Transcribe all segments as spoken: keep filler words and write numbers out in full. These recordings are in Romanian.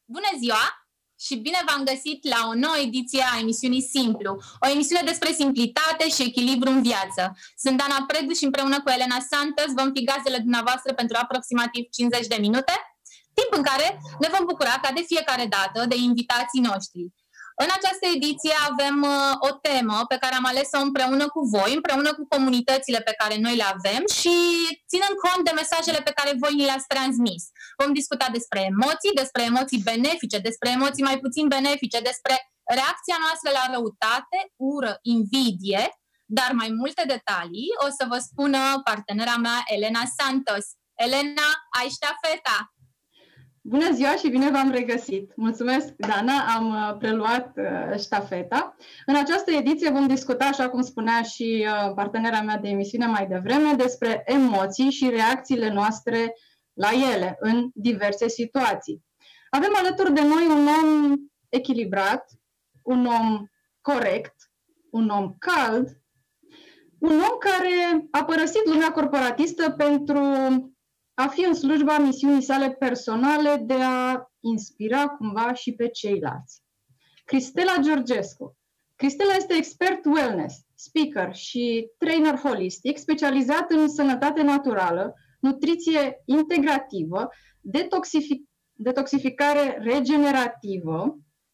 Bună ziua și bine v-am găsit la o nouă ediție a emisiunii Simplu, o emisiune despre simplitate și echilibru în viață. Sunt Dana Predu și împreună cu Elena Santos vom fi gazdele dumneavoastră pentru aproximativ cincizeci de minute, timp în care ne vom bucura ca de fiecare dată de invitații noștri. În această ediție avem uh, o temă pe care am ales-o împreună cu voi, împreună cu comunitățile pe care noi le avem și ținând cont de mesajele pe care voi ni le-ați transmis. Vom discuta despre emoții, despre emoții benefice, despre emoții mai puțin benefice, despre reacția noastră la răutate, ură, invidie, dar mai multe detalii o să vă spună partenera mea, Elena Santos. Elena, ai ștafeta! Bună ziua și bine v-am regăsit! Mulțumesc, Dana, am preluat uh, ștafeta. În această ediție vom discuta, așa cum spunea și uh, partenera mea de emisiune mai devreme, despre emoții și reacțiile noastre la ele în diverse situații. Avem alături de noi un om echilibrat, un om corect, un om cald, un om care a părăsit lumea corporatistă pentru a fi în slujba misiunii sale personale de a inspira cumva și pe ceilalți. Cristela Georgescu. Cristela este expert wellness, speaker și trainer holistic, specializat în sănătate naturală, nutriție integrativă, detoxific detoxificare regenerativă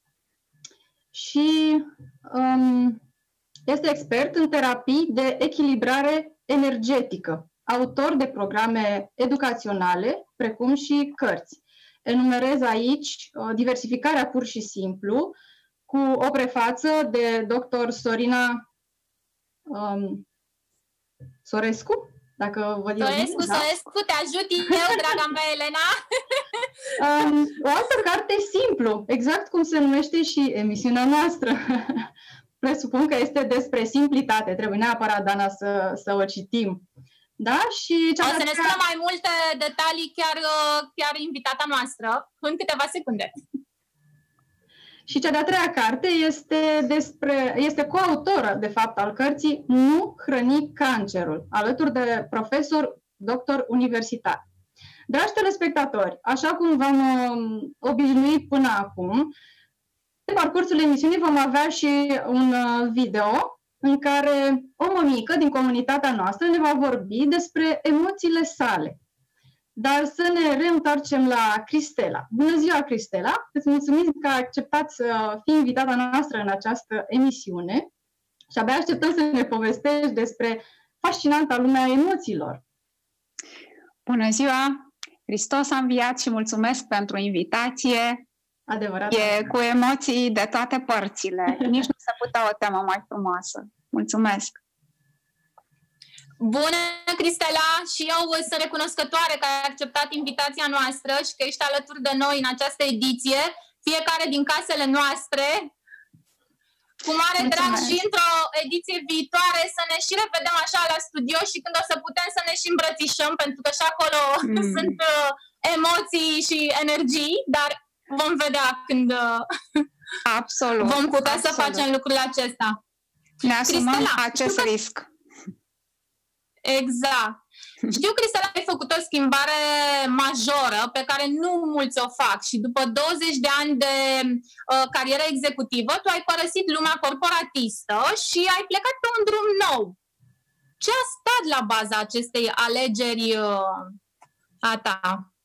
și um, este expert în terapii de echilibrare energetică, autor de programe educaționale, precum și cărți. Enumerez aici uh, Diversificarea pur și simplu, cu o prefață de doctor Sorina um, Sorescu, dacă văd eu Sorescu, bine, da? Sorescu, te ajut eu, draga mea Elena! um, o altă carte Simplu, exact cum se numește și emisiunea noastră. Presupun că este despre simplitate, trebuie neapărat, Dana, să, să o citim. Da? Și o să ne spună mai multe detalii chiar, chiar invitata noastră în câteva secunde. Și cea de-a treia carte este, despre, este coautoră, de fapt, al cărții Nu hrăni cancerul, alături de profesor, doctor universitar. Dragi telespectatori, așa cum v-am obișnuit până acum, pe parcursul emisiunii vom avea și un video în care o mămică din comunitatea noastră ne va vorbi despre emoțiile sale. Dar să ne reîntoarcem la Cristela. Bună ziua, Cristela! Îți mulțumim că ai acceptat să fii invitata noastră în această emisiune și abia așteptăm să ne povestești despre fascinanta lumea emoțiilor. Bună ziua! Hristos a înviat și mulțumesc pentru invitație. Adevărat. E cu emoții de toate părțile. Nici nu se putea o temă mai frumoasă. Mulțumesc! Bună, Cristela! Și eu sunt recunoscătoare că ai acceptat invitația noastră și că ești alături de noi în această ediție, fiecare din casele noastre. Cu mare Mulțumesc. drag și într-o ediție viitoare să ne și revedem așa la studio și când o să putem să ne și îmbrățișăm, pentru că și acolo mm. sunt uh, emoții și energii, dar vom vedea când uh, absolut, vom putea absolut. să facem lucrul acesta. Ne asumăm Cristela, acest că... risc. Exact. Știu, Cristela, ai făcut o schimbare majoră pe care nu mulți o fac și după douăzeci de ani de uh, carieră executivă, tu ai părăsit lumea corporatistă și ai plecat pe un drum nou. Ce a stat la baza acestei alegeri uh, a ta?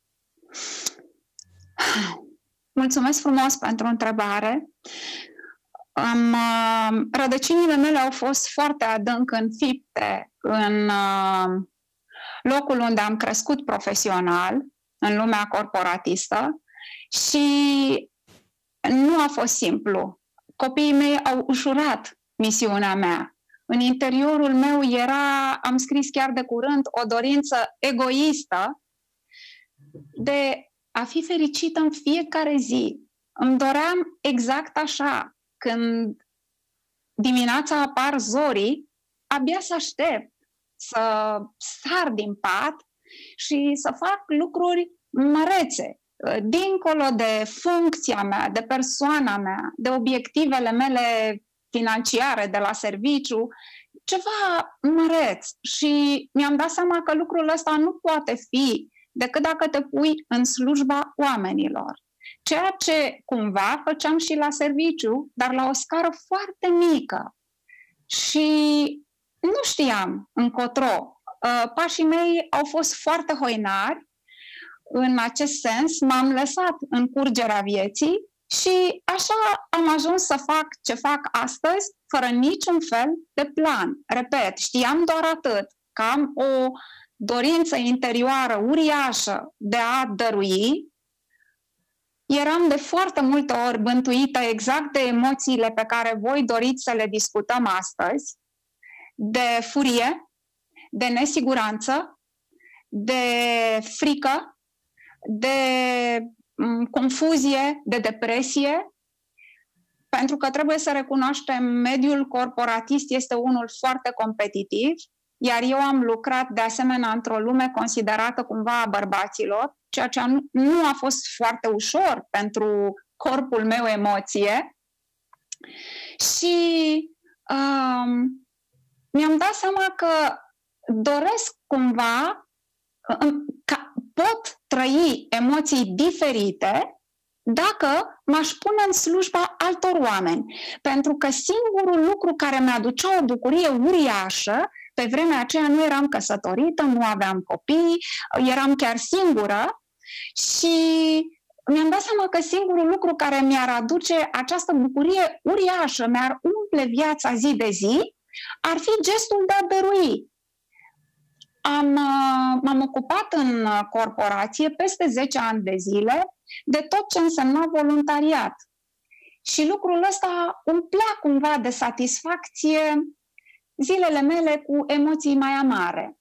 Mulțumesc frumos pentru întrebare. Um, uh, rădăcinile mele au fost foarte adânc înfipte în uh, locul unde am crescut profesional, în lumea corporatistă, și nu a fost simplu. Copiii mei au ușurat misiunea mea. În interiorul meu era, am scris chiar de curând, o dorință egoistă de a fi fericită în fiecare zi. Îmi doream exact așa. Când dimineața apar zorii, abia să aștept să sar din pat și să fac lucruri mărețe, dincolo de funcția mea, de persoana mea, de obiectivele mele financiare de la serviciu, ceva măreț. Și mi-am dat seama că lucrul ăsta nu poate fi decât dacă te pui în slujba oamenilor. ceea ce cumva făceam și la serviciu, dar la o scară foarte mică. Și nu știam încotro. Pașii mei au fost foarte hoinari în acest sens, m-am lăsat în curgerea vieții și așa am ajuns să fac ce fac astăzi, fără niciun fel de plan. Repet, știam doar atât, că am o dorință interioară uriașă de a dărui. Eram de foarte multe ori bântuită exact de emoțiile pe care voi doriți să le discutăm astăzi, de furie, de nesiguranță, de frică, de confuzie, de depresie, pentru că trebuie să recunoaștem, mediul corporatist este unul foarte competitiv, iar eu am lucrat de asemenea într-o lume considerată cumva a bărbaților, ceea ce nu a fost foarte ușor pentru corpul meu emoție. Și um, mi-am dat seama că doresc cumva ca pot trăi emoții diferite dacă m-aș pune în slujba altor oameni. Pentru că singurul lucru care mi-aducea o bucurie uriașă, pe vremea aceea nu eram căsătorită, nu aveam copii, eram chiar singură și mi-am dat seama că singurul lucru care mi-ar aduce această bucurie uriașă, mi-ar umple viața zi de zi, ar fi gestul de a dărui. Am, m-am ocupat în corporație peste zece ani de zile de tot ce însemna voluntariat. Și lucrul ăsta umplea cumva de satisfacție zilele mele cu emoții mai amare.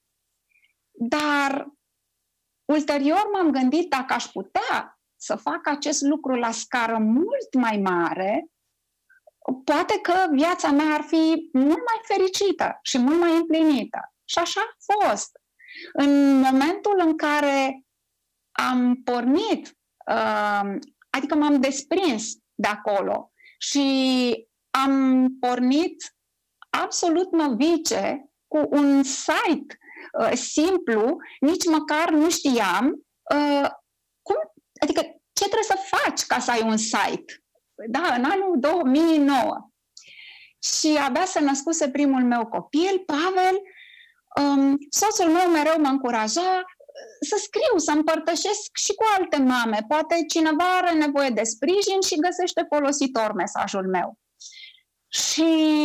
Dar ulterior m-am gândit dacă aș putea să fac acest lucru la scară mult mai mare, poate că viața mea ar fi mult mai fericită și mult mai împlinită. Și așa a fost. În momentul în care am pornit, uh, adică m-am desprins de acolo și am pornit absolut novice cu un site uh, simplu, nici măcar nu știam uh, cum, adică ce trebuie să faci ca să ai un site. Da, în anul două mii nouă. Și abia se născuse primul meu copil, Pavel. Um, soțul meu mereu mă încuraja să scriu, să împărtășesc și cu alte mame. Poate cineva are nevoie de sprijin și găsește folositor mesajul meu. Și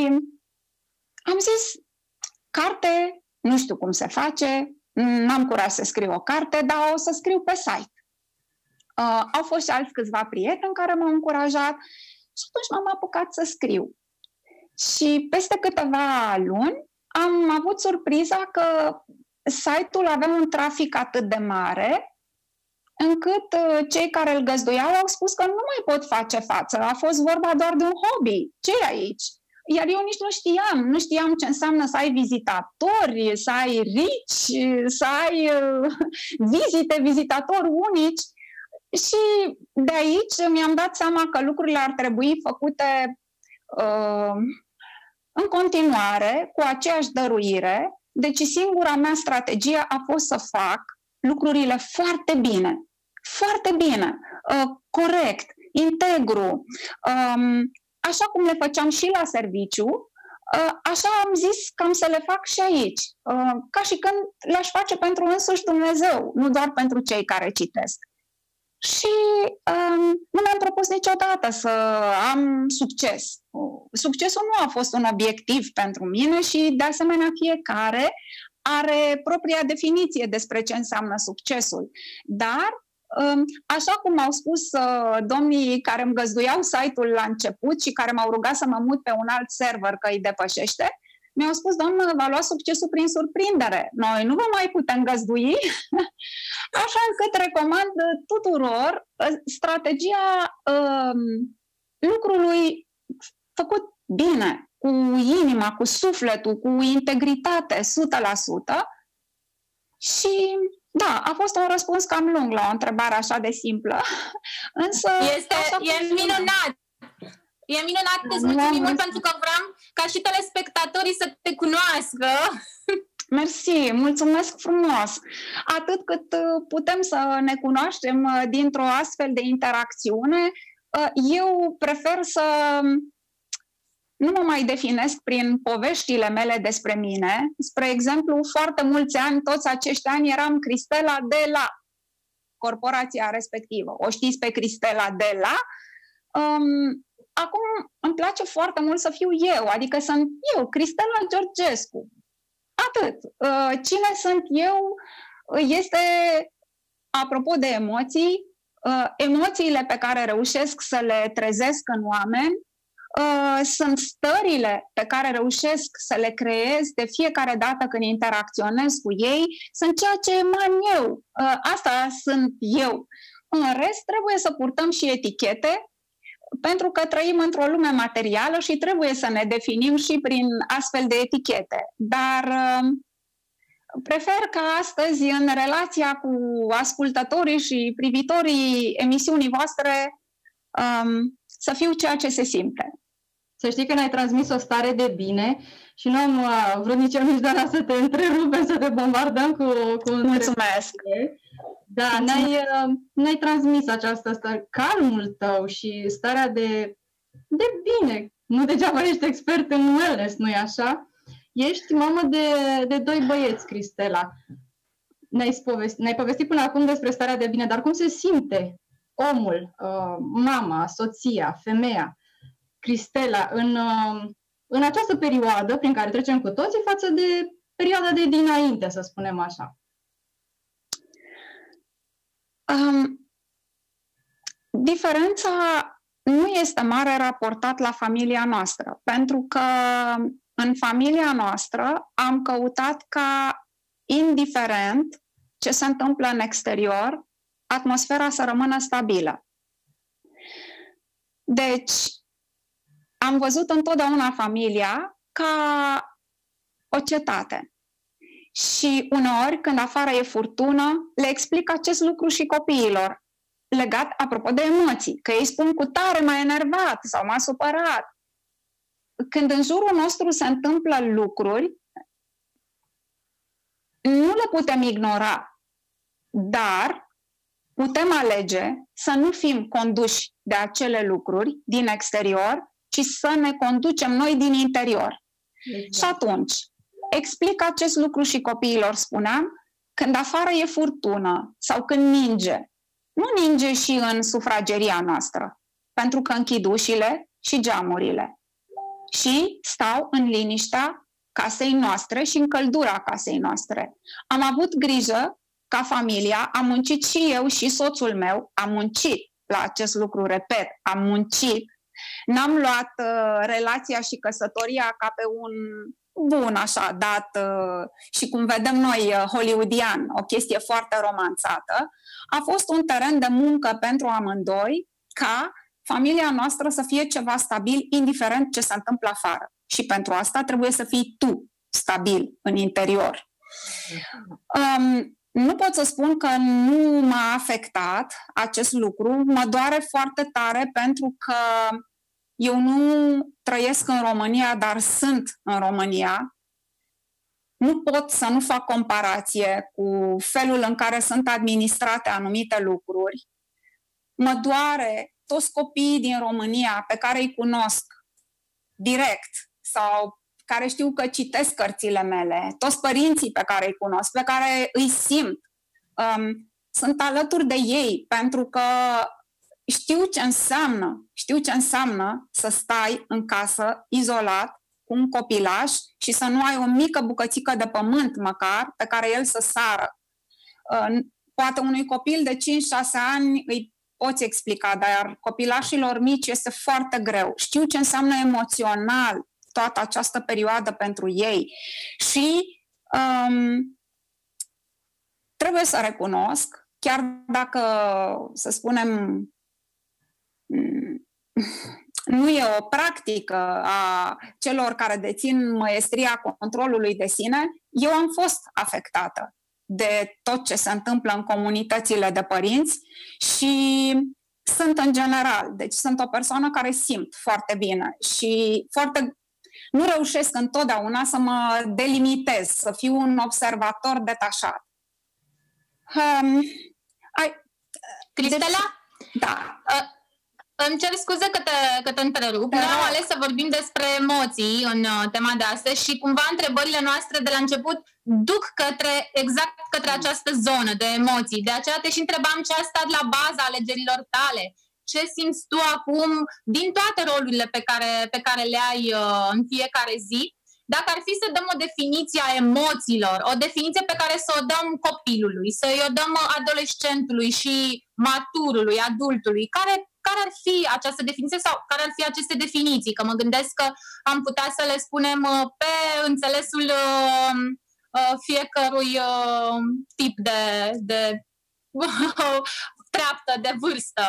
am zis, carte, nu știu cum se face, n-am curaj să scriu o carte, dar o să scriu pe site. Uh, au fost și alți câțiva prieteni care m-au încurajat și atunci m-am apucat să scriu. Și peste câteva luni am avut surpriza că site-ul avea un trafic atât de mare încât uh, cei care îl găzduiau au spus că nu mai pot face față. A fost vorba doar de un hobby. Ce-i aici? Iar eu nici nu știam. Nu știam ce înseamnă să ai vizitatori, să ai rici, să ai uh, vizite, vizitatori unici. Și de aici mi-am dat seama că lucrurile ar trebui făcute uh, în continuare, cu aceeași dăruire. Deci singura mea strategie a fost să fac lucrurile foarte bine, foarte bine, uh, corect, integru, um, așa cum le făceam și la serviciu, uh, așa am zis că am să le fac și aici, uh, ca și când le-aș face pentru însuși Dumnezeu, nu doar pentru cei care citesc. Și um, nu mi-am propus niciodată să am succes. Succesul nu a fost un obiectiv pentru mine și, de asemenea, fiecare are propria definiție despre ce înseamnă succesul. Dar, um, așa cum au spus uh, domnii care îmi găzduiau site-ul la început și care m-au rugat să mă mut pe un alt server că îi depășește, mi-au spus, doamnă, va lua succesul prin surprindere. Noi nu vă mai putem găzdui, așa încât recomand tuturor strategia um, lucrului făcut bine, cu inima, cu sufletul, cu integritate, o sută la sută. Și da, a fost un răspuns cam lung la o întrebare așa de simplă. Însă este, e minunat! E minunat, îți mulțumim mult pentru că vreau ca și telespectatorii să te cunoască. Mersi, mulțumesc frumos! Atât cât putem să ne cunoaștem dintr-o astfel de interacțiune, eu prefer să nu mă mai definesc prin poveștile mele despre mine. Spre exemplu, foarte mulți ani, toți acești ani, eram Cristela de la corporația respectivă. O știți pe Cristela de la? Um, acum îmi place foarte mult să fiu eu, adică sunt eu, Cristela Georgescu. Atât. Cine sunt eu este, apropo de emoții, emoțiile pe care reușesc să le trezesc în oameni, sunt stările pe care reușesc să le creez de fiecare dată când interacționez cu ei, sunt ceea ce eman eu. Asta sunt eu. În rest, trebuie să purtăm și etichete, pentru că trăim într-o lume materială și trebuie să ne definim și prin astfel de etichete. Dar prefer ca astăzi, în relația cu ascultătorii și privitorii emisiunii voastre, să fiu ceea ce se simte. Să știi că ne-ai transmis o stare de bine și nu am vrut nici eu, nici Dana să te întrerupem, să te bombardăm cu, cu Mulțumesc! Da, ne-ai, ne-ai transmis această stare, calmul tău și starea de, de bine. Nu degeaba ești expert în wellness, nu-i așa? Ești mamă de, de doi băieți, Cristela. Ne-ai povestit, ne-ai povestit până acum despre starea de bine, dar cum se simte omul, uh, mama, soția, femeia, Cristela, în, uh, în această perioadă prin care trecem cu toții față de perioada de dinainte, să spunem așa? Um, diferența nu este mare raportat la familia noastră, pentru că în familia noastră am căutat ca, indiferent ce se întâmplă în exterior, atmosfera să rămână stabilă. Deci, am văzut întotdeauna familia ca o cetate. Și uneori, când afară e furtună, le explic acest lucru și copiilor, legat, apropo de emoții, că ei spun cu tare m-a enervat sau m-a supărat. Când în jurul nostru se întâmplă lucruri, nu le putem ignora, dar putem alege să nu fim conduși de acele lucruri din exterior, ci să ne conducem noi din interior. Exact. Și atunci, explic acest lucru și copiilor, spuneam, când afară e furtună sau când ninge. Nu ninge și în sufrageria noastră, pentru că închid ușile și geamurile. Și stau în liniștea casei noastre și în căldura casei noastre. Am avut grijă ca familia, am muncit și eu și soțul meu, am muncit la acest lucru, repet, am muncit. N-am luat uh, relația și căsătoria ca pe un bun, așa, dat uh, și cum vedem noi, uh, hollywoodian, o chestie foarte romanțată. A fost un teren de muncă pentru amândoi ca familia noastră să fie ceva stabil, indiferent ce se întâmplă afară. Și pentru asta trebuie să fii tu stabil în interior. Um, nu pot să spun că nu m-a afectat acest lucru. Mă doare foarte tare pentru că eu nu trăiesc în România, dar sunt în România. Nu pot să nu fac comparație cu felul în care sunt administrate anumite lucruri. Mă doare toți copiii din România pe care îi cunosc direct sau care știu că citesc cărțile mele, toți părinții pe care îi cunosc, pe care îi simt. Um, sunt alături de ei pentru că știu ce înseamnă, știu ce înseamnă să stai în casă izolat cu un copilaș și să nu ai o mică bucățică de pământ măcar pe care el să sară. Uh, poate unui copil de cinci șase ani îi poți explica, dar copilașilor mici este foarte greu. Știu ce înseamnă emoțional toată această perioadă pentru ei și um, trebuie să recunosc, chiar dacă, să spunem, nu e o practică a celor care dețin măiestria controlului de sine, eu am fost afectată de tot ce se întâmplă în comunitățile de părinți și sunt în general, deci sunt o persoană care simt foarte bine și foarte, nu reușesc întotdeauna să mă delimitez, să fiu un observator detașat. Um, ai, Cristela? Deci, da. Uh, îmi cer scuze că te, că te întrerup. Noi am ales să vorbim despre emoții în uh, tema de astăzi și cumva întrebările noastre de la început duc către, exact către această zonă de emoții. De aceea te și întrebam ce a stat la baza alegerilor tale. Ce simți tu acum din toate rolurile pe care, pe care le ai uh, în fiecare zi? Dacă ar fi să dăm o definiție a emoțiilor, o definiție pe care să o dăm copilului, să-i o dăm adolescentului și maturului, adultului, care, care ar fi această definiție sau care ar fi aceste definiții? Că mă gândesc că am putea să le spunem pe înțelesul uh, uh, fiecărui uh, tip de, de treaptă, de vârstă.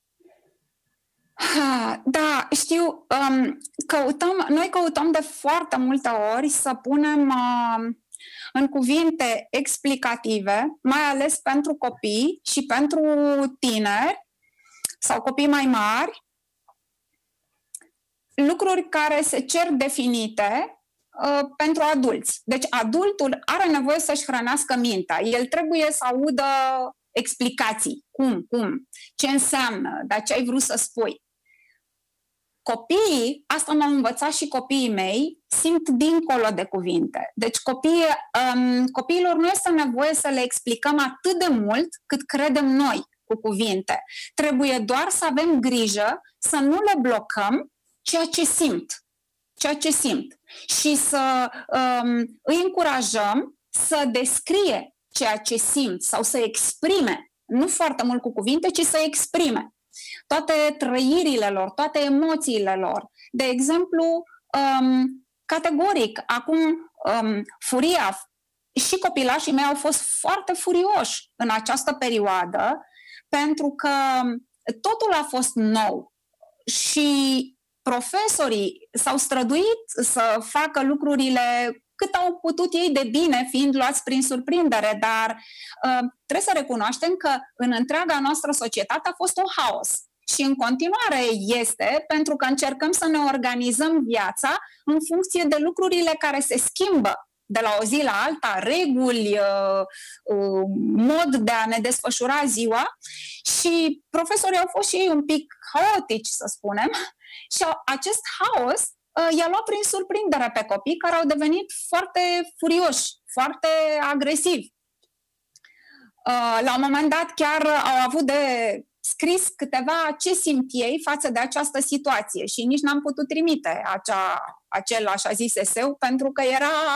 Da, știu, um, căutăm, noi căutăm de foarte multe ori să punem uh, în cuvinte explicative, mai ales pentru copii și pentru tineri sau copii mai mari, lucruri care se cer definite uh, pentru adulți. Deci adultul are nevoie să-și hrănească mintea, el trebuie să audă explicații, cum, cum, ce înseamnă, dar ce ai vrut să spui. Copiii, asta m-au învățat și copiii mei, simt dincolo de cuvinte. Deci copiii, um, copiilor nu este nevoie să le explicăm atât de mult cât credem noi cu cuvinte. Trebuie doar să avem grijă să nu le blocăm ceea ce simt. Ceea ce simt. Și să um, îi încurajăm să descrie ceea ce simt sau să exprime. Nu foarte mult cu cuvinte, ci să exprime toate trăirile lor, toate emoțiile lor. De exemplu, um, categoric, acum um, furia, și copilașii mei au fost foarte furioși în această perioadă, pentru că totul a fost nou și profesorii s-au străduit să facă lucrurile cât au putut ei de bine, fiind luați prin surprindere, dar uh, trebuie să recunoaștem că în întreaga noastră societate a fost un haos. Și în continuare este, pentru că încercăm să ne organizăm viața în funcție de lucrurile care se schimbă de la o zi la alta, reguli, uh, uh, mod de a ne desfășura ziua. Și profesorii au fost și ei un pic haotici, să spunem, și acest haos i-a luat prin surprindere pe copii care au devenit foarte furioși, foarte agresivi. La un moment dat chiar au avut de scris câteva ce simt ei față de această situație și nici n-am putut trimite acea, acel așa zis eseu pentru că era...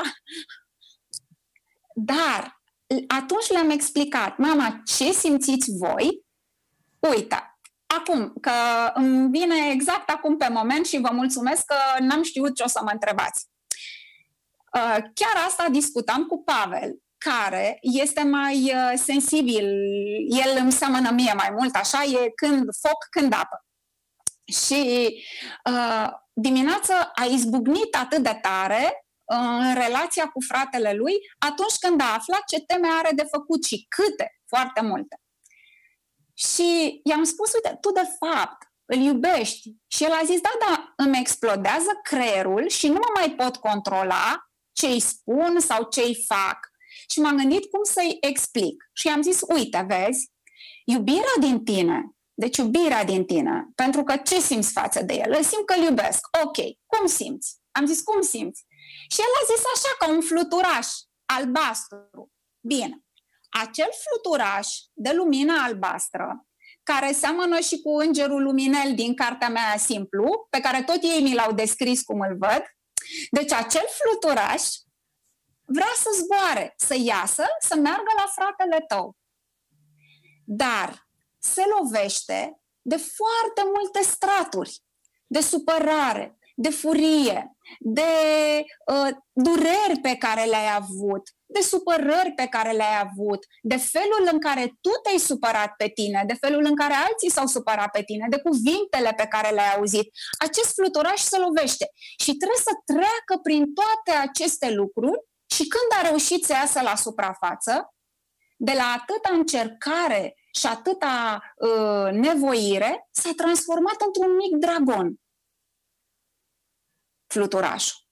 Dar atunci le-am explicat, mama, ce simțiți voi? Uite, acum, că îmi vine exact acum pe moment și vă mulțumesc că n-am știut ce o să mă întrebați. Chiar asta discutam cu Pavel, care este mai sensibil, el îmi seamănă mie mai mult, așa, e când foc, când apă. Și uh, dimineața a izbucnit atât de tare în relația cu fratele lui atunci când a aflat ce teme are de făcut și câte, foarte multe. Și i-am spus, uite, tu de fapt îl iubești. Și el a zis, da, da, îmi explodează creierul și nu mă mai pot controla ce îi spun sau ce îi fac. Și m-am gândit cum să-i explic. Și i-am zis, uite, vezi, iubirea din tine, deci iubirea din tine, pentru că ce simți față de el? Îl simt că îl iubesc. Ok, cum simți? Am zis, cum simți? Și el a zis așa, ca un fluturaș albastru. Bine. Acel fluturaș de lumină albastră, care seamănă și cu îngerul luminel din cartea mea Simplu, pe care tot ei mi l-au descris cum îl văd, deci acel fluturaș vrea să zboare, să iasă, să meargă la fratele tău. Dar se lovește de foarte multe straturi, de supărare, de furie, de uh, dureri pe care le-ai avut, de supărări pe care le-ai avut, de felul în care tu te-ai supărat pe tine, de felul în care alții s-au supărat pe tine, de cuvintele pe care le-ai auzit. Acest fluturaș se lovește și trebuie să treacă prin toate aceste lucruri și când a reușit să iasă la suprafață, de la atâta încercare și atâta uh, nevoire, s-a transformat într-un mic dragon. Fluturașul.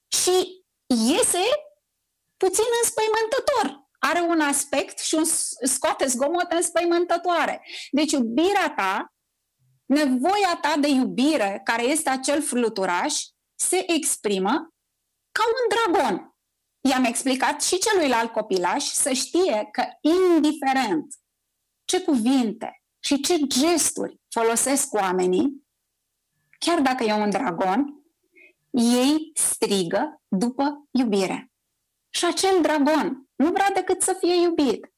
și iese puțin înspăimântător. Are un aspect și un scoate zgomote înspăimântătoare. Deci iubirea ta, nevoia ta de iubire, care este acel fluturaș, se exprimă ca un dragon. I-am explicat și celuilalt copilaș să știe că indiferent ce cuvinte și ce gesturi folosesc oamenii, chiar dacă e un dragon, ei strigă după iubire. Și acel dragon nu vrea decât să fie iubit.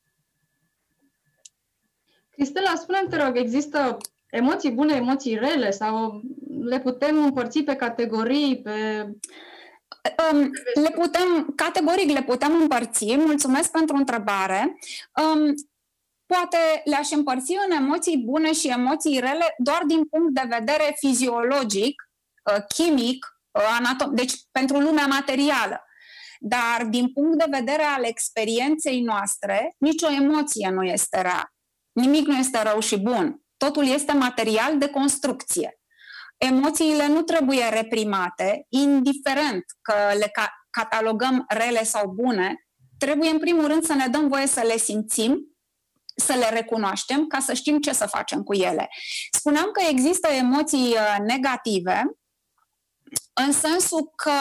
Cristela, spune-mi, te rog, există emoții bune, emoții rele sau le putem împărți pe categorii, pe... Um, le putem, categoric le putem împărți. Mulțumesc pentru întrebare. Um, poate le-aș împărți în emoții bune și emoții rele doar din punct de vedere fiziologic, uh, chimic, uh, anatom, deci pentru lumea materială. Dar din punct de vedere al experienței noastre, nicio emoție nu este rea. Nimic nu este rău și bun. Totul este material de construcție. Emoțiile nu trebuie reprimate, indiferent că le ca- catalogăm rele sau bune, trebuie în primul rând să ne dăm voie să le simțim, să le recunoaștem, ca să știm ce să facem cu ele. Spuneam că există emoții negative, în sensul că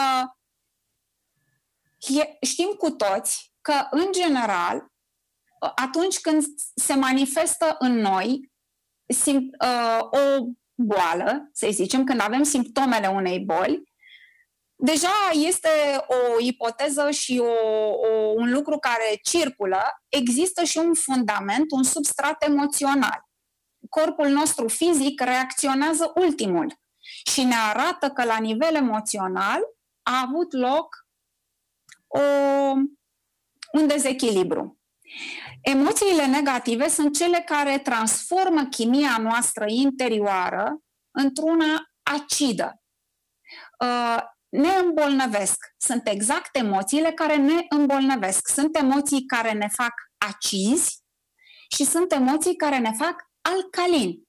știm cu toți că, în general, atunci când se manifestă în noi sim, uh, o boală, să zicem, când avem simptomele unei boli, deja este o ipoteză și o, o, un lucru care circulă, există și un fundament, un substrat emoțional. Corpul nostru fizic reacționează ultimul și ne arată că la nivel emoțional a avut loc o, un dezechilibru. Emoțiile negative sunt cele care transformă chimia noastră interioară într-una acidă. Ne îmbolnăvesc. Sunt exact emoțiile care ne îmbolnăvesc. Sunt emoții care ne fac acizi și sunt emoții care ne fac alcalini.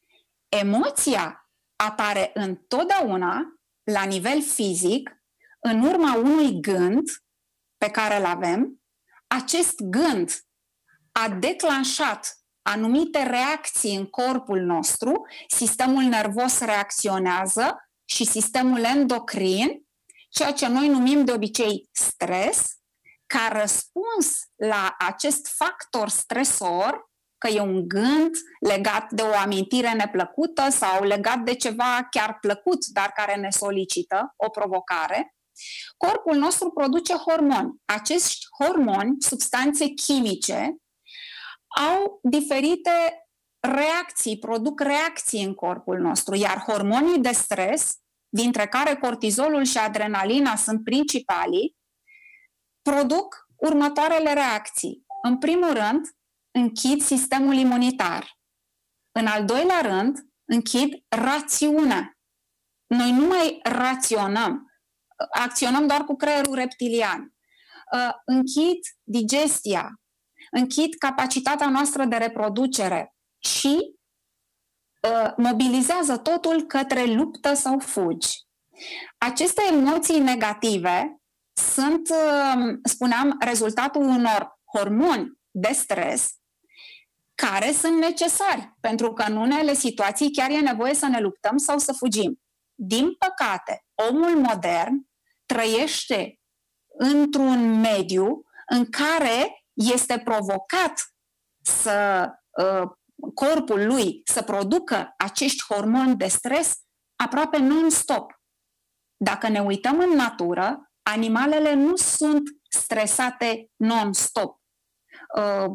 Emoția apare întotdeauna la nivel fizic în urma unui gând pe care îl avem. Acest gând a declanșat anumite reacții în corpul nostru, sistemul nervos reacționează și sistemul endocrin, ceea ce noi numim de obicei stres, ca răspuns la acest factor stresor, că e un gând legat de o amintire neplăcută sau legat de ceva chiar plăcut, dar care ne solicită o provocare, corpul nostru produce hormoni. Acești hormoni, substanțe chimice, au diferite reacții, produc reacții în corpul nostru, iar hormonii de stres, dintre care cortizolul și adrenalina sunt principalii, produc următoarele reacții. În primul rând, închid sistemul imunitar. În al doilea rând, închid rațiunea. Noi nu mai raționăm, acționăm doar cu creierul reptilian. Închid digestia, închid capacitatea noastră de reproducere și mobilizează totul către luptă sau fugi. Aceste emoții negative sunt, spuneam, rezultatul unor hormoni de stres care sunt necesari, pentru că în unele situații chiar e nevoie să ne luptăm sau să fugim. Din păcate, omul modern trăiește într-un mediu în care este provocat să uh, corpul lui să producă acești hormoni de stres aproape non-stop. Dacă ne uităm în natură, animalele nu sunt stresate non-stop. Uh,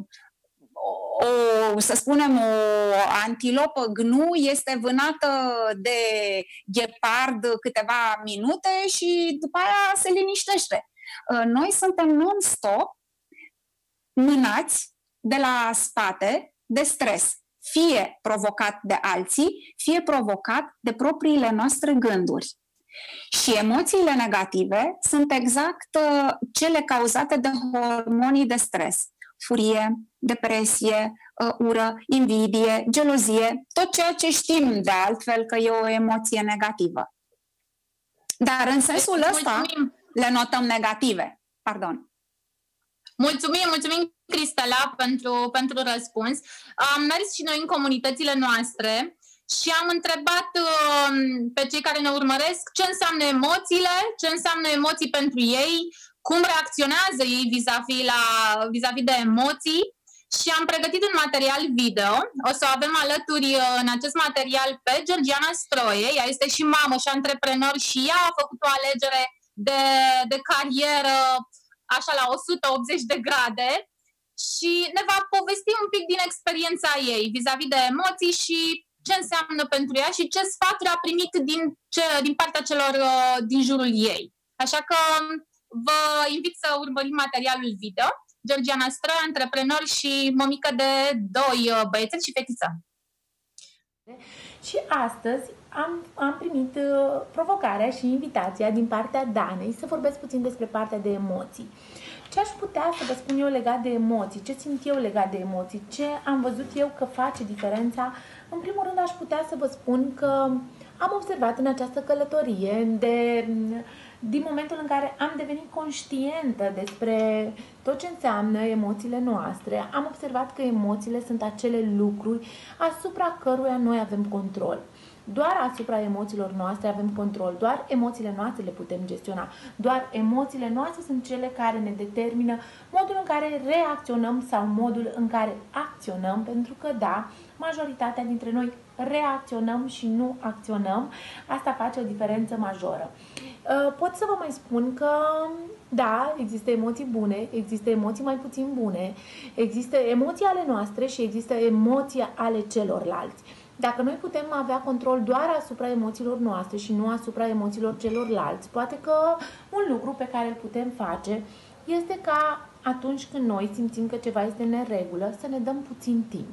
o, să spunem, o antilopă gnu este vânată de ghepard câteva minute și după aia se liniștește. Noi suntem non-stop mânați de la spate de stres, fie provocat de alții, fie provocat de propriile noastre gânduri. Și emoțiile negative sunt exact cele cauzate de hormonii de stres. Furie, depresie, ură, invidie, gelozie, tot ceea ce știm de altfel că e o emoție negativă. Dar în sensul Deci, ăsta mulțumim. le notăm negative. Pardon. Mulțumim, mulțumim, Cristela, pentru, pentru răspuns. Am mers și noi în comunitățile noastre și am întrebat uh, pe cei care ne urmăresc ce înseamnă emoțiile, ce înseamnă emoții pentru ei, cum reacționează ei vis-a-vis, la, vis-a-vis de emoții și am pregătit un material video. O să o avem alături uh, în acest material pe Georgiana Stroie. Ea este și mamă și antreprenor și ea a făcut o alegere de, de carieră așa la o sută optzeci de grade și ne va povesti un pic din experiența ei vis-a-vis de emoții și ce înseamnă pentru ea și ce sfaturi a primit din, ce, din partea celor uh, din jurul ei. Așa că vă invit să urmărim materialul video. Georgiana Stroie, antreprenor și mămică de doi uh, băiețeli și fetiță. Și astăzi am, am primit uh, provocarea și invitația din partea Danei să vorbesc puțin despre partea de emoții. Ce aș putea să vă spun eu legat de emoții? Ce simt eu legat de emoții? Ce am văzut eu că face diferența? În primul rând aș putea să vă spun că am observat în această călătorie, de, din momentul în care am devenit conștientă despre tot ce înseamnă emoțiile noastre, am observat că emoțiile sunt acele lucruri asupra căruia noi avem control. Doar asupra emoțiilor noastre avem control, doar emoțiile noastre le putem gestiona, doar emoțiile noastre sunt cele care ne determină modul în care reacționăm sau modul în care acționăm, pentru că, da, majoritatea dintre noi reacționăm și nu acționăm, asta face o diferență majoră. Pot să vă mai spun că, da, există emoții bune, există emoții mai puțin bune, există emoții ale noastre și există emoții ale celorlalți. Dacă noi putem avea control doar asupra emoțiilor noastre și nu asupra emoțiilor celorlalți, poate că un lucru pe care îl putem face este ca atunci când noi simțim că ceva este în neregulă, să ne dăm puțin timp.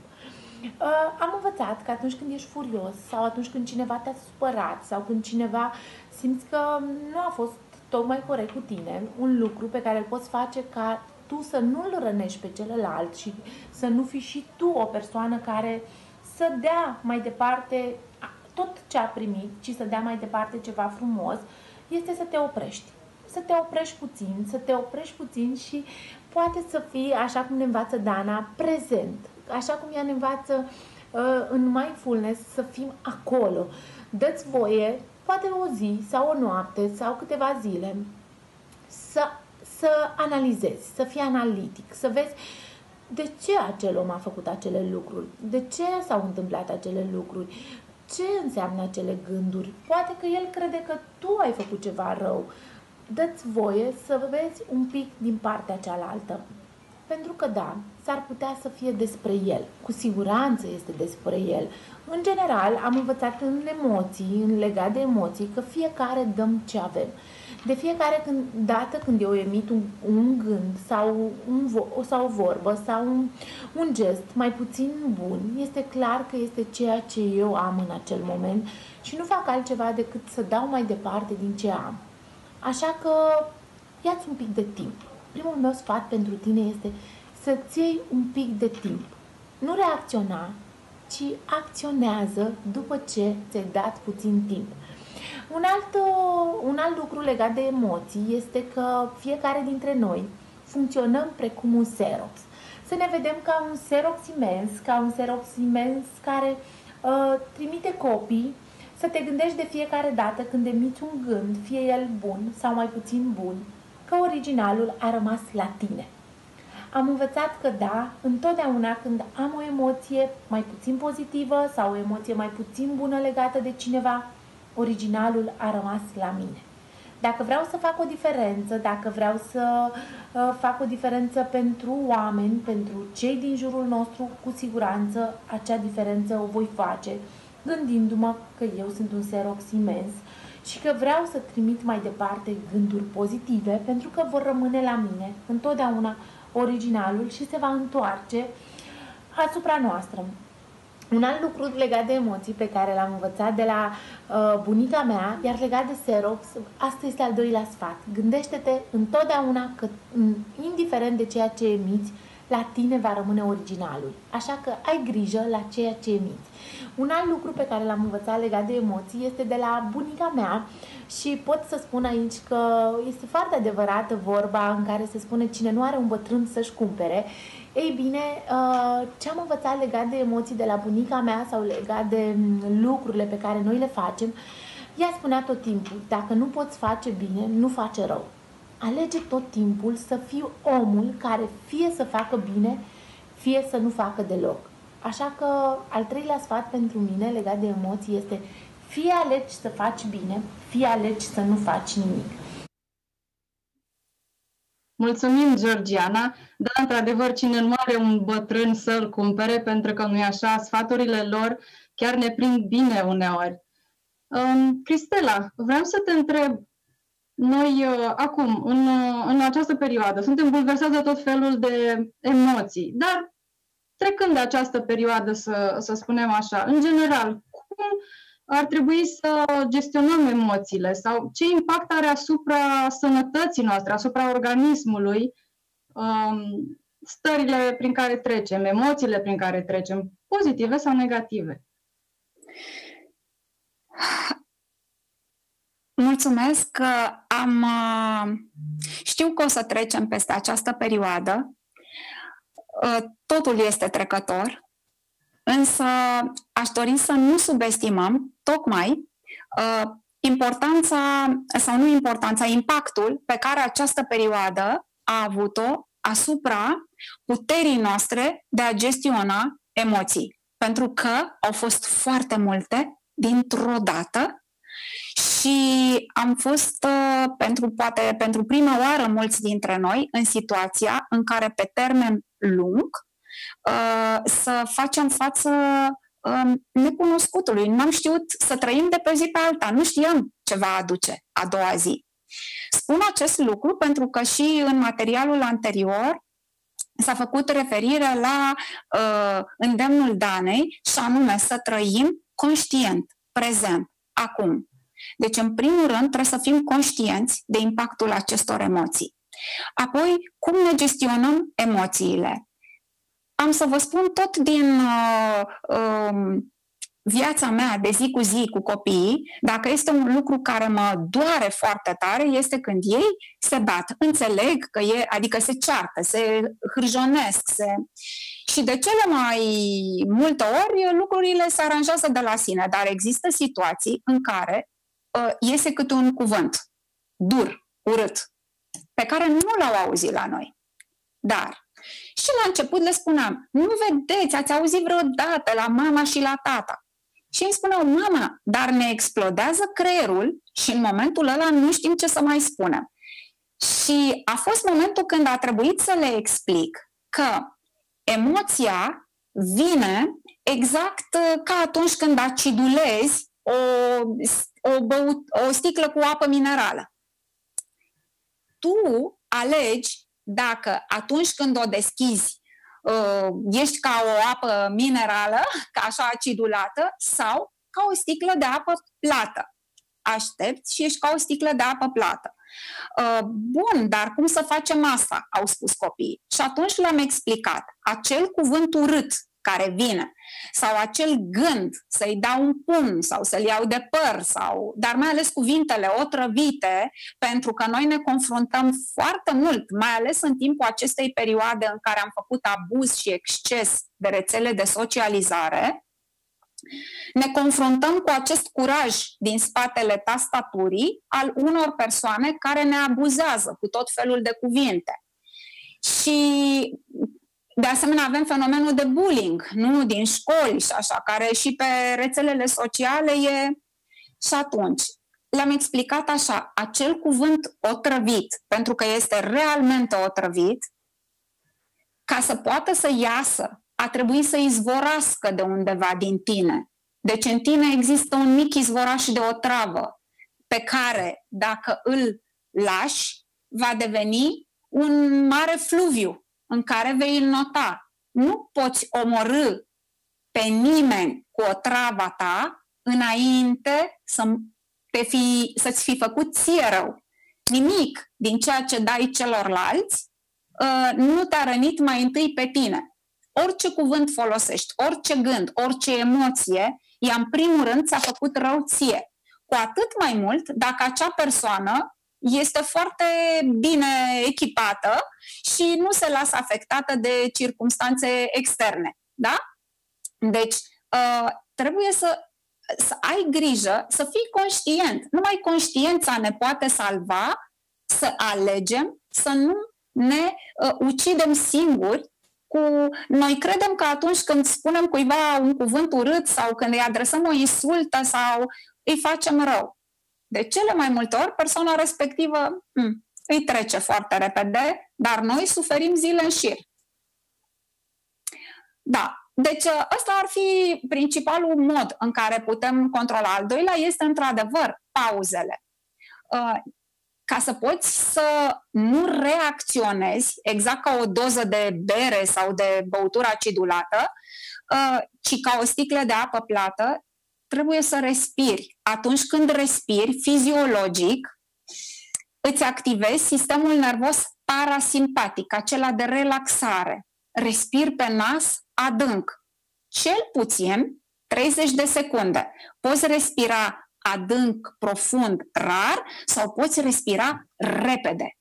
Am învățat că atunci când ești furios sau atunci când cineva te-a supărat sau când cineva simți că nu a fost tocmai corect cu tine, un lucru pe care îl poți face ca tu să nu-l rănești pe celălalt și să nu fii și tu o persoană care să dea mai departe tot ce a primit, ci să dea mai departe ceva frumos, este să te oprești. Să te oprești puțin, să te oprești puțin și poate să fii, așa cum ne învață Dana, prezent. Așa cum ea ne învață uh, în mindfulness, să fim acolo. Dă-ți voie, poate o zi sau o noapte sau câteva zile, să, să analizezi, să fii analitic, să vezi de ce acel om a făcut acele lucruri, de ce s-au întâmplat acele lucruri, ce înseamnă acele gânduri. Poate că el crede că tu ai făcut ceva rău. Dă-ți voie să vezi un pic din partea cealaltă. Pentru că da, s-ar putea să fie despre el. Cu siguranță este despre el. În general, am învățat în emoții, în legat de emoții, că fiecare dăm ce avem. De fiecare când, dată când eu emit un, un gând sau, un vo, sau o vorbă sau un, un gest mai puțin bun, este clar că este ceea ce eu am în acel moment și nu fac altceva decât să dau mai departe din ce am. Așa că ia-ți un pic de timp. Primul meu sfat pentru tine este să-ți iei un pic de timp. Nu reacționa, ci acționează după ce ți-ai dat puțin timp. Un alt, un alt lucru legat de emoții este că fiecare dintre noi funcționăm precum un Xerox. Să ne vedem ca un Xerox imens, ca un Xerox imens care uh, trimite copii, să te gândești de fiecare dată când emiți un gând, fie el bun sau mai puțin bun, că originalul a rămas la tine. Am învățat că da, întotdeauna când am o emoție mai puțin pozitivă sau o emoție mai puțin bună legată de cineva, originalul a rămas la mine. Dacă vreau să fac o diferență, dacă vreau să uh, fac o diferență pentru oameni, pentru cei din jurul nostru, cu siguranță acea diferență o voi face, gândindu-mă că eu sunt un Xerox imens și că vreau să trimit mai departe gânduri pozitive, pentru că vor rămâne la mine întotdeauna originalul și se va întoarce asupra noastră. Un alt lucru legat de emoții pe care l-am învățat de la uh, bunica mea, iar legat de Xerox, asta este al doilea sfat. Gândește-te întotdeauna că, indiferent de ceea ce emiți, la tine va rămâne originalul. Așa că ai grijă la ceea ce emiți. Un alt lucru pe care l-am învățat legat de emoții este de la bunica mea Și pot să spun aici că este foarte adevărată vorba în care se spune cine nu are un bătrân să-și cumpere. Ei bine, ce am învățat legat de emoții de la bunica mea sau legat de lucrurile pe care noi le facem, ea spunea tot timpul, dacă nu poți face bine, nu face rău. Alege tot timpul să fii omul care fie să facă bine, fie să nu facă deloc. Așa că al treilea sfat pentru mine legat de emoții este fie alegi să faci bine, fie alegi să nu faci nimic. Mulțumim, Georgiana. Da, într-adevăr, cine nu are un bătrân să-l cumpere, pentru că nu-i așa, sfaturile lor chiar ne prind bine uneori. Um, Cristela, vreau să te întreb, noi uh, acum, în, uh, în această perioadă, suntem bulversați de tot felul de emoții, dar trecând de această perioadă, să, să spunem așa, în general, cum ar trebui să gestionăm emoțiile sau ce impact are asupra sănătății noastre, asupra organismului, um, stările prin care trecem, emoțiile prin care trecem, pozitive sau negative? Mulțumesc că am, știu că o să trecem peste această perioadă. Totul este trecător, însă aș dori să nu subestimăm tocmai importanța, sau nu importanța, impactul pe care această perioadă a avut-o asupra puterii noastre de a gestiona emoții. Pentru că au fost foarte multe dintr-o dată și am fost, pentru, poate pentru prima oară, mulți dintre noi, în situația în care pe termen lung să facem față necunoscutului. Nu am știut să trăim de pe zi pe alta, nu știam ce va aduce a doua zi. Spun acest lucru pentru că și în materialul anterior s-a făcut referire la uh, îndemnul Danei și anume să trăim conștient, prezent, acum. Deci, în primul rând, trebuie să fim conștienți de impactul acestor emoții. Apoi, cum ne gestionăm emoțiile? Am să vă spun tot din uh, uh, viața mea de zi cu zi cu copiii, dacă este un lucru care mă doare foarte tare, este când ei se bat. Înțeleg că e, adică se ceartă, se hârjonesc, se... și de cele mai multe ori lucrurile se aranjează de la sine, dar există situații în care uh, iese câte un cuvânt dur, urât, pe care nu l-au auzit la noi. Dar și la început le spuneam, nu vedeți, ați auzit vreodată la mama și la tata. Și îmi spuneau, mama, dar ne explodează creierul și în momentul ăla nu știm ce să mai spunem. Și a fost momentul când a trebuit să le explic că emoția vine exact ca atunci când acidulezi o, o, băut, o sticlă cu apă minerală. Tu alegi dacă atunci când o deschizi ești ca o apă minerală, ca așa acidulată, sau ca o sticlă de apă plată. Aștepți și ești ca o sticlă de apă plată. Bun, dar cum să facem asta? Au spus copiii. Și atunci le-am explicat. Acel cuvânt urât care vine, sau acel gând să-i dau un pumn sau să-l iau de păr, sau, dar mai ales cuvintele otrăvite, pentru că noi ne confruntăm foarte mult, mai ales în timpul acestei perioade în care am făcut abuz și exces de rețele de socializare, ne confruntăm cu acest curaj din spatele tastaturii al unor persoane care ne abuzează cu tot felul de cuvinte. Și de asemenea avem fenomenul de bullying, nu? Din școli și așa, care și pe rețelele sociale e... Și atunci le-am explicat așa, acel cuvânt otrăvit, pentru că este realmente otrăvit, ca să poată să iasă, a trebuit să izvorască de undeva din tine. Deci în tine există un mic izvoraș de otravă, pe care, dacă îl lași, va deveni un mare fluviu în care vei nota. Nu poți omorâ pe nimeni cu otrava ta înainte să te fi, să-ți fi făcut ție rău. Nimic din ceea ce dai celorlalți uh, nu te-a rănit mai întâi pe tine. Orice cuvânt folosești, orice gând, orice emoție, ea în primul rând ți-a făcut rău ție. cu atât mai mult dacă acea persoană este foarte bine echipată și nu se lasă afectată de circumstanțe externe. Da? Deci, uh, trebuie să, să ai grijă, să fii conștient. Numai conștiința ne poate salva, să alegem, să nu ne uh, ucidem singuri. Cu... Noi credem că atunci când spunem cuiva un cuvânt urât sau când îi adresăm o insultă sau îi facem rău. De cele mai multe ori, persoana respectivă hm, îi trece foarte repede, dar noi suferim zile în șir. Da, deci ăsta ar fi principalul mod în care putem controla. Al doilea este, într-adevăr, pauzele. Ca să poți să nu reacționezi exact ca o doză de bere sau de băutură acidulată, ci ca o sticlă de apă plată, trebuie să respiri. Atunci când respiri, fiziologic, îți activezi sistemul nervos parasimpatic, acela de relaxare. Respiri pe nas adânc. Cel puțin treizeci de secunde. Poți respira adânc, profund, rar, sau poți respira repede.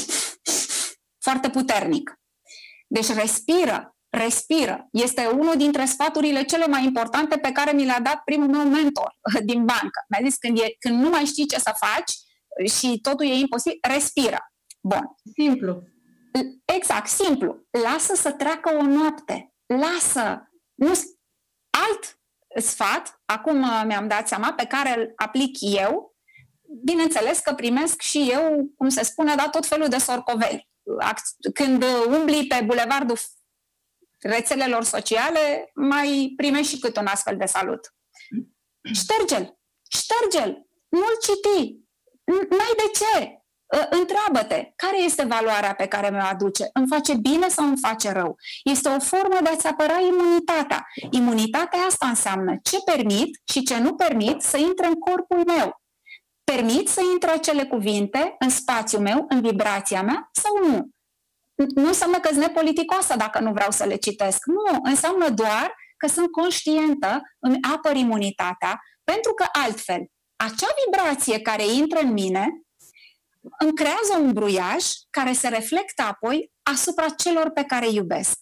Foarte puternic. Deci respiră. Respiră. Este unul dintre sfaturile cele mai importante pe care mi le-a dat primul meu mentor din bancă. Mi-a zis, când, e, când nu mai știi ce să faci și totul e imposibil, respiră. Bun. Simplu. Exact, simplu. Lasă să treacă o noapte. Lasă. Nu, alt sfat, acum mi-am dat seama, pe care îl aplic eu, bineînțeles că primesc și eu, cum se spune, da, tot felul de sorcoveli. Când umbli pe bulevardul rețelelor sociale, mai primești și cât un astfel de salut. Șterge-l! Șterge-l! Nu-l citi! N-ai de ce! Întreabă-te, care este valoarea pe care mi-o aduce? Îmi face bine sau îmi face rău? Este o formă de a-ți apăra imunitatea. Imunitatea asta înseamnă ce permit și ce nu permit să intre în corpul meu. Permit să intre acele cuvinte în spațiul meu, în vibrația mea sau nu? Nu înseamnă că sunt nepoliticoasă dacă nu vreau să le citesc. Nu, înseamnă doar că sunt conștientă, îmi apăr imunitatea, pentru că altfel, acea vibrație care intră în mine îmi creează un bruiaj care se reflectă apoi asupra celor pe care îi iubesc.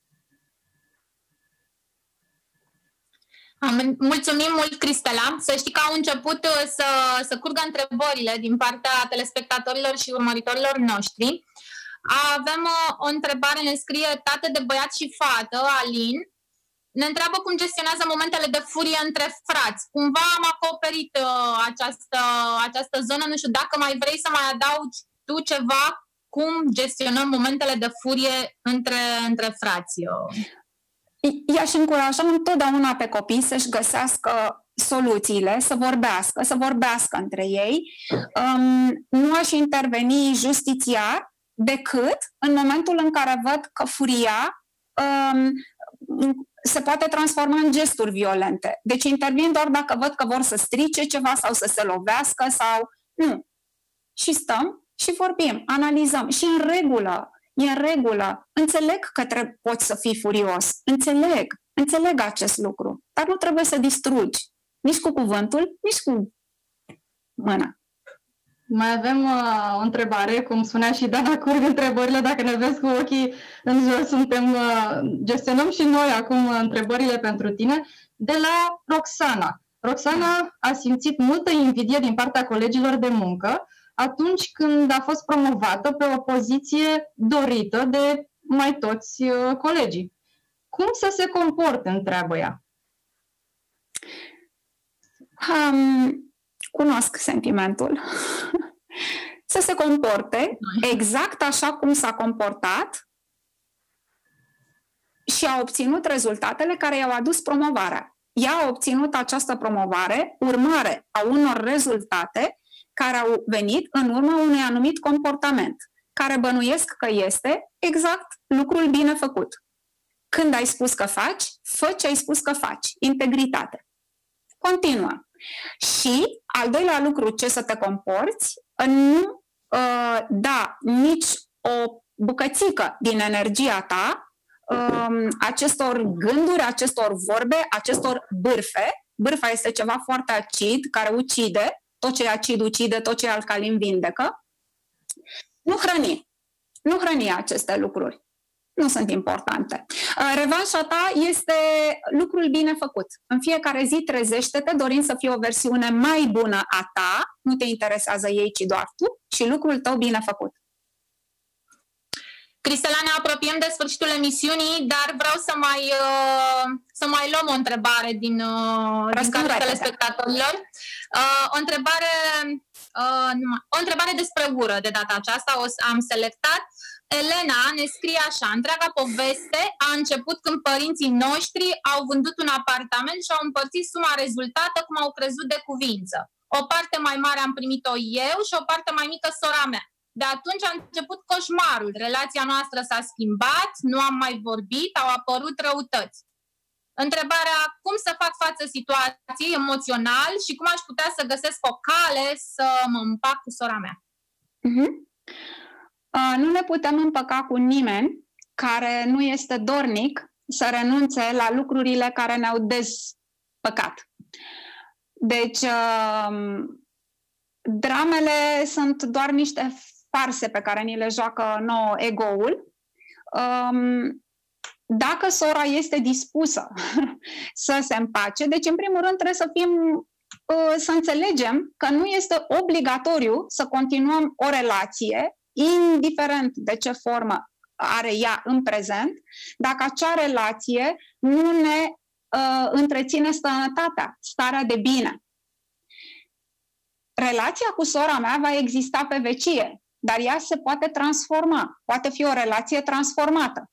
Mulțumim mult, Cristela. Să știi că au început să, să curgă întrebările din partea telespectatorilor și urmăritorilor noștri. Avem o, o întrebare, ne scrie tată de băiat și fată, Alin. Ne întreabă cum gestionează momentele de furie între frați. Cumva am acoperit uh, această, această zonă, nu știu dacă mai vrei să mai adaugi tu ceva, cum gestionăm momentele de furie între, între frați. I-aș încuraja întotdeauna pe copii să-și găsească soluțiile, să vorbească, să vorbească între ei. Um, nu aș interveni justițiar, decât în momentul în care văd că furia um, se poate transforma în gesturi violente. Deci intervin doar dacă văd că vor să strice ceva sau să se lovească sau... Nu. Și stăm și vorbim, analizăm. Și în regulă, e în regulă. Înțeleg că trebuie, poți să fii furios. Înțeleg. Înțeleg acest lucru. Dar nu trebuie să distrugi. Nici cu cuvântul, nici cu mâna. Mai avem uh, o întrebare, cum spunea și Dana, curg întrebările, dacă ne vezi cu ochii în jos, suntem, uh, gestionăm și noi acum întrebările pentru tine, de la Roxana. Roxana a simțit multă invidie din partea colegilor de muncă atunci când a fost promovată pe o poziție dorită de mai toți uh, colegii. Cum să se comporte, întreabă ea? Um... Cunosc sentimentul. Să se comporte exact așa cum s-a comportat și a obținut rezultatele care i-au adus promovarea. Ea a obținut această promovare urmare a unor rezultate care au venit în urma unui anumit comportament, care bănuiesc că este exact lucrul bine făcut. Când ai spus că faci, fă ce ai spus că faci. Integritate. Continuă. Și al doilea lucru, ce să te comporți, nu uh, da nici o bucățică din energia ta uh, acestor gânduri, acestor vorbe, acestor bârfe Bârfa este ceva foarte acid, care ucide, tot ce e acid ucide, tot ce e alcalin vindecă. Nu hrăni. Nu hrăni aceste lucruri. Nu sunt importante. Revanșa ta este lucrul bine făcut. În fiecare zi trezește-te dorind să fie o versiune mai bună a ta, nu te interesează ei, ci doar tu, și lucrul tău bine făcut. Cristela, ne apropiem de sfârșitul emisiunii, dar vreau să mai, uh, să mai luăm o întrebare din, uh, din cadrul telespectatorilor. Uh, o, întrebare, uh, o întrebare despre ură de data aceasta, o am selectat. Elena ne scrie așa: întreaga poveste a început când părinții noștri au vândut un apartament și au împărțit suma rezultată cum au crezut de cuvință. O parte mai mare am primit-o eu și o parte mai mică sora mea. De atunci a început coșmarul, relația noastră s-a schimbat, nu am mai vorbit, au apărut răutăți. Întrebarea: cum să fac față situației emoțional și cum aș putea să găsesc o cale să mă împac cu sora mea? Uh-huh. Uh, nu ne putem împăca cu nimeni care nu este dornic să renunțe la lucrurile care ne-au despăcat. Deci, uh, dramele sunt doar niște farse pe care ni le joacă nouă ego-ul. Um, dacă sora este dispusă să se împace, deci în primul rând trebuie să fim, uh, să înțelegem că nu este obligatoriu să continuăm o relație, indiferent de ce formă are ea în prezent, dacă acea relație nu ne uh, întreține sănătatea, starea de bine. Relația cu sora mea va exista pe vecie, dar ea se poate transforma, poate fi o relație transformată.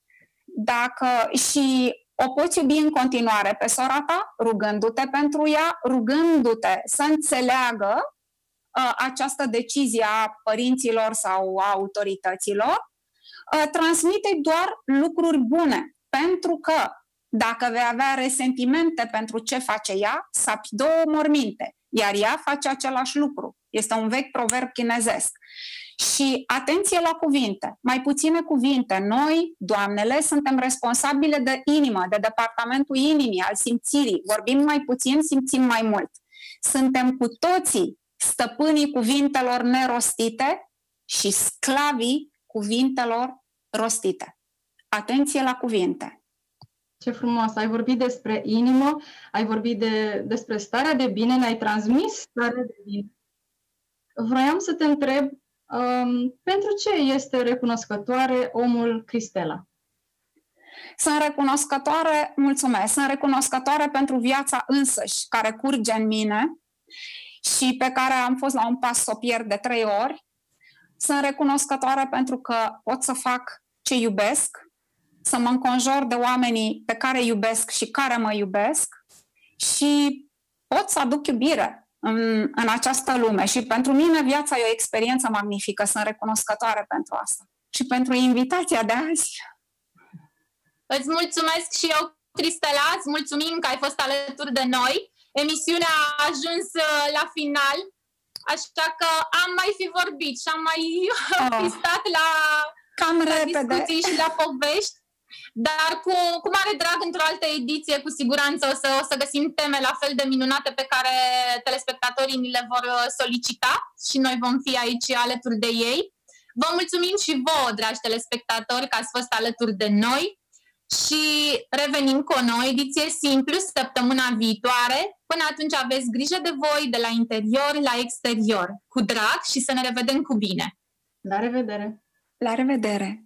Dacă și o poți iubi în continuare pe sora ta, rugându-te pentru ea, rugându-te să înțeleagă uh, această decizie a părinților sau a autorităților, uh, transmite doar lucruri bune, pentru că dacă vei avea resentimente pentru ce face ea, sapi două morminte, iar ea face același lucru. Este un vechi proverb chinezesc. Și atenție la cuvinte, mai puține cuvinte. Noi, doamnele, suntem responsabile de inimă, de departamentul inimii, al simțirii. Vorbim mai puțin, simțim mai mult. Suntem cu toții stăpânii cuvintelor nerostite și sclavii cuvintelor rostite. Atenție la cuvinte. Ce frumos! Ai vorbit despre inimă, ai vorbit de, despre starea de bine, ne-ai transmis starea de bine. Vroiam să te întreb, um, pentru ce este recunoscătoare omul Cristela? Sunt recunoscătoare, mulțumesc, sunt recunoscătoare pentru viața însăși care curge în mine și pe care am fost la un pas să o pierd de trei ori. Sunt recunoscătoare pentru că pot să fac ce iubesc, să mă înconjor de oamenii pe care iubesc și care mă iubesc și pot să aduc iubire în, în această lume. Și pentru mine viața e o experiență magnifică. Sunt recunoscătoare pentru asta și pentru invitația de azi. Îți mulțumesc și eu, Cristela, îți mulțumim că ai fost alături de noi. Emisiunea a ajuns la final, așa că am mai fi vorbit și am mai oh. fi stat la, Cam la repede. discuții și la povești. Dar cu, cu mare drag, într-o altă ediție, cu siguranță o să, o să găsim teme la fel de minunate pe care telespectatorii ni le vor solicita și noi vom fi aici alături de ei. Vă mulțumim și vouă, dragi telespectatori, că ați fost alături de noi și revenim cu o nouă ediție Simplu săptămâna viitoare. Până atunci aveți grijă de voi, de la interior la exterior. Cu drag și să ne revedem cu bine! La revedere! La revedere!